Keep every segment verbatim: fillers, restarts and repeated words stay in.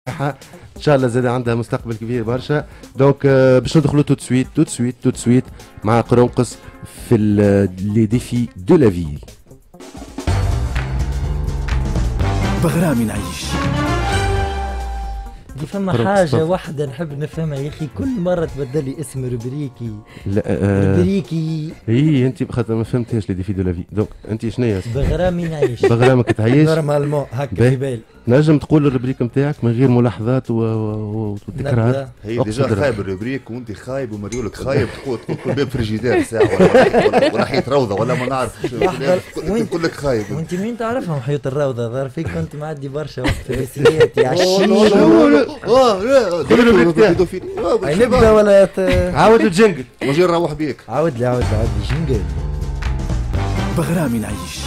ان شاء الله زاد عندها مستقبل كبير برشا. دونك باش ندخلوا تو سويت تو سويت تو سويت مع قرنقس في لي ديفي دو لا في. بغرامي نعيش. دي فما حاجة واحدة نحب نفهمها يا أخي، كل مرة تبدل لي اسم روبريكي. لا آه روبريكي اي انت بخاطر ما فهمتهاش لي ديفي دو لا في. دونك انت شنو هي؟ بغرامي نعيش. بغرامك تعيش نورمالمون هكا في بالي. نجم تقول الروبريك نتاعك من غير ملاحظات وتكرار؟ هي ديجا خايب الروبريك وانت خايب ومريولك خايب، تقول تقول كل باب فريجيدير ساعه ولا ولا حيط روضه ولا ما نعرف نقول لك خايب. وانت مين تعرفهم حيوط الروضه؟ ظهر فيك كنت معدي برشا وقت في الرسميات يا عشيش. اه لا خذ الروبريك تاعك. نبدا ولا عاود الجنجل وجي نروح بيك. عاود لي عاود لي عاود لي جنجل. بغرامي نعيش.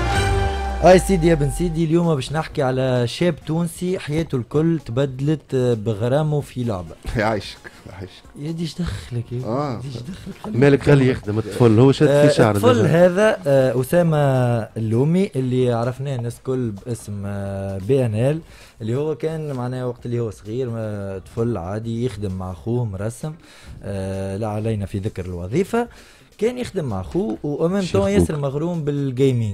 اي سيدي يا بن سيدي، اليوم باش نحكي على شاب تونسي حياته الكل تبدلت بغرامه في لعبه. يعيشك يعيشك يا ديش دخلك يا اه ديش دخلك مالك خليه يخدم الطفل. هو شاد في شعر الطفل هذا آه اسامه اللومي اللي عرفناه الناس الكل باسم آه بي ان ال، اللي هو كان معناه وقت اللي هو صغير طفل عادي يخدم مع اخوه مرسم. آه لا علينا في ذكر الوظيفه، كان يخدم مع اخوه وامام تو ياسر مغروم بالجيمنج،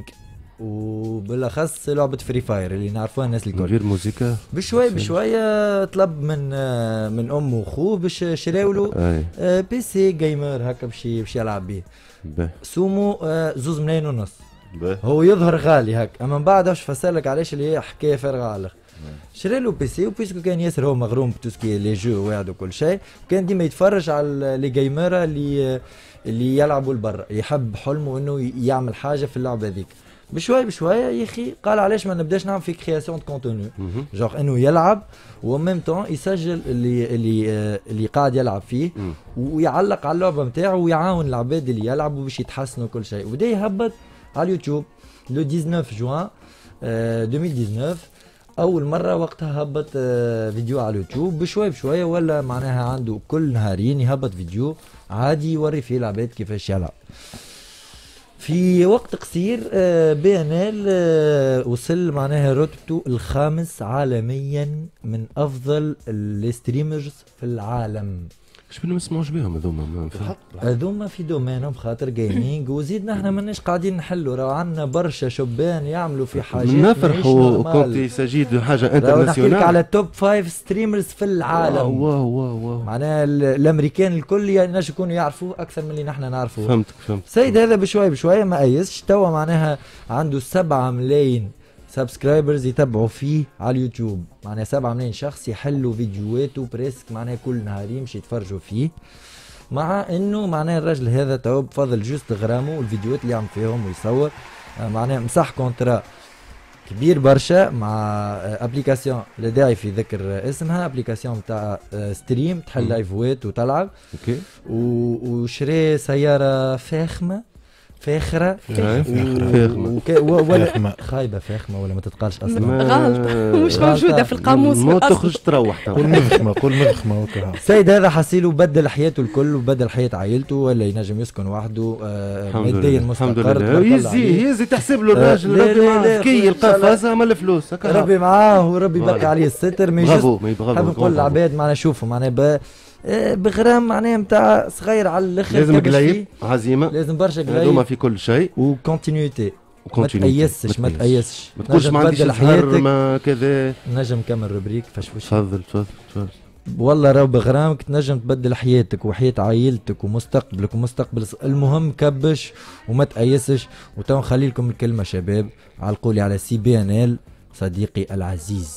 وبالاخص لعبه فري فاير اللي نعرفوها الناس الكل. غير موسيقى بشوي بشويه طلب من من امه واخوه باش شراولو بي سي جيمر هكا باش باش يلعب به. سومو زوز ملايين ونص. هو يظهر غالي هكا، اما من بعد واش فسرلك علاش اللي هي حكايه فارغه على الاخر. شرا له بي سي، وبيسكو كان ياسر هو مغروم بتوسكي لي جو واعد وكل شيء، وكان ديما يتفرج على لي جيمر اللي اللي يلعبوا لبرا، يحب حلمه انه يعمل حاجه في اللعبه هذيك. بشوي بشويه يا اخي قال علاش ما نبداش نعمل في كرياسيون دو كونتوني، جونغ انه يلعب وميم طون يسجل اللي اللي آه اللي قاعد يلعب فيه ويعلق على اللعبه نتاعو ويعاون العباد اللي يلعبوا باش يتحسنوا كل شيء. وبدا يهبط على اليوتيوب لو تسعطاش جوان آه ألفين وتسعطاش، اول مره وقتها هبط آه فيديو على اليوتيوب. بشوي بشويه ولا معناها عنده كل نهارين يهبط فيديو عادي يوري فيه العباد كيفاش يلعب. في وقت قصير بي ان ال وصل معناها رتبته الخامس عالميا من افضل الستريمرز في العالم. اش ما نسمعوش بهم هذوما؟ هذوما في دومينهم خاطر جيمنج، وزيدنا احنا ماناش قاعدين نحلوا، راه عندنا برشا شبان يعملوا في حاجات نفرحوا وكنت يسجد حاجه انترناسيونال. نحكي على توب فايف ستريمرز في العالم. واو واو واو معناها الامريكان الكل ينجم يكونوا يعرفوه اكثر من اللي نحن نعرفوه. فهمتك فهمت. سيد هذا بشوي بشويه ما ايسش، توا معناها عنده سبعة ملايين سبسكرايبرز يتبعوا فيه على اليوتيوب، معناها سبعة ملايين شخص يحلوا فيديوهاته بريسك معناها كل نهارين باش يتفرجوا فيه. مع انه معناها الراجل هذا تو بفضل جوست غرامه والفيديوهات اللي يعمل فيهم ويصور معناها مسح كونترا كبير برشا مع ابليكاسيون لا داعي في ذكر اسمها، ابليكاسيون تاع ستريم تحل لايفوات وتلعب. اوكي. وشري سياره فاخمه فاخرة فاخمة ولا خايبة فاخمة ولا ما تتقالش أصلا، غلط مش موجودة في القاموس. ما تخرج تروح قول مفخمة قول مفخمة وكذا. السيد هذا حصيله بدل حياته الكل وبدل حياة عائلته، ولا ينجم يسكن وحده ماديا مستقر. يزي يزي تحسب له الراجل ربي معاه ذكي يلقى فازها من الفلوس ربي معاه وربي يبقى عليه الستر. مي برافو ما يبغى حاب نقول للعباد معناها شوفوا معناها بغرام معناها نتاع صغير على الاخر، لازم قليل عزيمه، لازم برشا قليل هذوما في كل شيء وكونتينيتي. ما تأيسش ما تأيسش ما تقولش ما عنديش حياتك ما كذا. نجم كمل روبريك فشوش. تفضل تفضل تفضل. والله راهو بغرامك تنجم تبدل حياتك وحياة عائلتك ومستقبلك ومستقبل. المهم كبش وما تأيسش. وتو نخلي لكم الكلمة شباب على القولي على سي بي ان ال صديقي العزيز.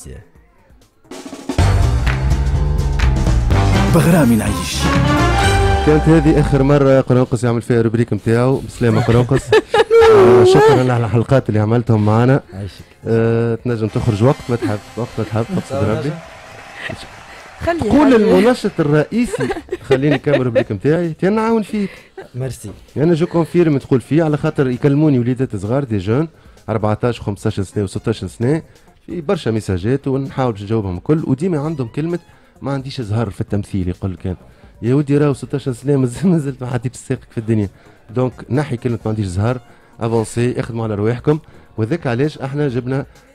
بغرامي نعيش. كانت هذه اخر مره قرنقس يعمل فيها روبريك نتاعو. بسلامه قرنقس. آه شكرا على الحلقات اللي عملتهم معنا. آه تنجم تخرج وقت ما تحب، وقت ما تحب اقصد ربي. قول المنشط الرئيسي خليني نكمل روبريك نتاعي نعاون فيك. ميرسي. انا جو كونفيرم تقول فيه على خاطر يكلموني وليدات صغار دي جون أربعطاش خمسطاش سنه وستطاش سنه في برشا ميساجات ونحاول باش نجاوبهم الكل، وديما عندهم كلمه ما عنديش زهر في التمثيل. يقول كان يا ودي راهو ستطاش سنه ما زلت ما حطيتش ساقك في الدنيا. دونك نحي كلمه ما عنديش زهر، افونسي اخدموا على رواحكم. وذاك علاش احنا جبنا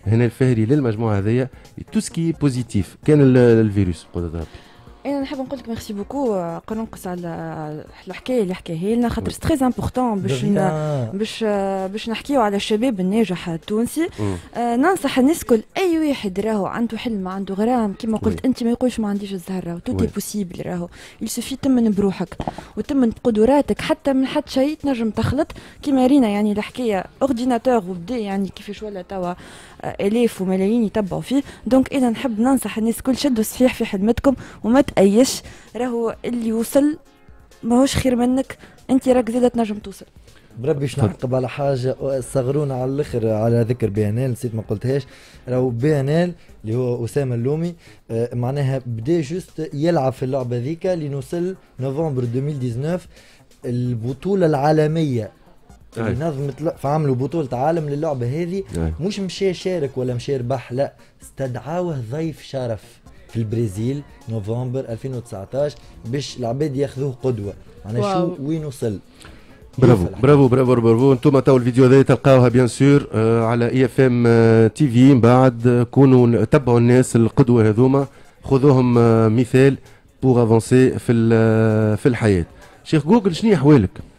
هنا الفهري للمجموعه هذيا تو سكي بوزيتيف كان الفيروس قدرت ربي. انا نحب نقول لك ميرسي بوكو قننقص على الحكايه اللي حكاها لنا خاطر سي تري امبورطون باش باش باش نحكيو على الشباب الناجح التونسي. آه ننصح الناس الكل اي واحد راهو عنده حلم عنده غرام كما قلت انت ما يقولش ما عنديش الزهر راهو تو بوسيبل راهو يلسفي تمن بروحك وتمن بقدراتك حتى من حد شيء تنجم تخلط كما رينا يعني الحكايه اورديناتور وبدا يعني كيفاش ولا توا الاف وملايين يتبعوا فيه. دونك اذا نحب ننصح الناس الكل شدوا صحيح في حلمتكم وما تأيش راهو اللي يوصل ماهوش خير منك انت راك زاده تنجم توصل. بربي باش نعقب على حاجه صغرونا على الاخر على ذكر بي ان ال نسيت ما قلتهاش. راهو بي ان ال اللي هو اسامه اللومي آه معناها بدا جوست يلعب في اللعبه ذيك لنوصل نوفمبر ألفين وتسعطاش البطوله العالميه اللي نظمت فعملوا بطوله عالم للعبه هذه. مش مشى شارك ولا مشى ربح لا استدعاوه ضيف شرف في البرازيل نوفمبر ألفين وتسعطاش باش العباد ياخذوه قدوه. انا شو وين وصل. برافو برافو برافو برافو. انتم تو الفيديو هذا تلقاوها بيان سور آه على اي اف ام تي في. من بعد كونوا تبعوا الناس القدوه هذوما خذوهم آه مثال بوغ افونسي في في الحياه. شيخ جوجل شنو احوالك؟